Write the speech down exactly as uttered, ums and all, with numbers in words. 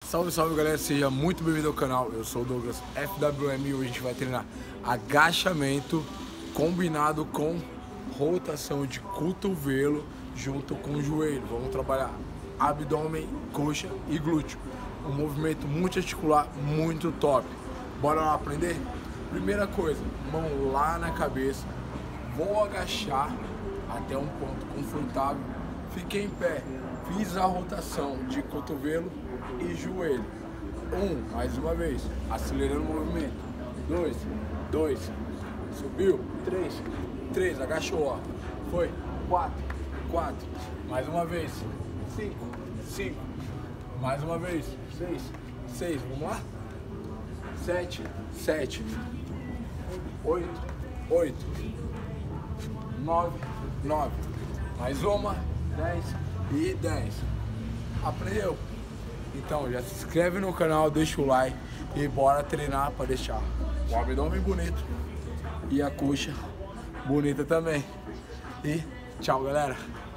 Salve, salve galera, seja muito bem-vindo ao canal. Eu sou o Douglas F W M e hoje a gente vai treinar agachamento combinado com rotação de cotovelo junto com o joelho. Vamos trabalhar abdômen, coxa e glúteo. Um movimento multiarticular muito top. Bora lá aprender? Primeira coisa, mão lá na cabeça. Vou agachar até um ponto confortável. Fiquei em pé. Fiz a rotação de cotovelo e joelho. Um, mais uma vez, acelerando o movimento. Dois, dois, subiu. Três, três, agachou, ó. Foi. Quatro, quatro, mais uma vez. Cinco, cinco, mais uma vez. Seis, seis, vamos lá? Sete, sete, oito, oito, nove, nove, mais uma, dez e dez. Aprendeu? Então já se inscreve no canal, deixa o like e bora treinar para deixar o abdômen bonito e a coxa bonita também. E tchau, galera!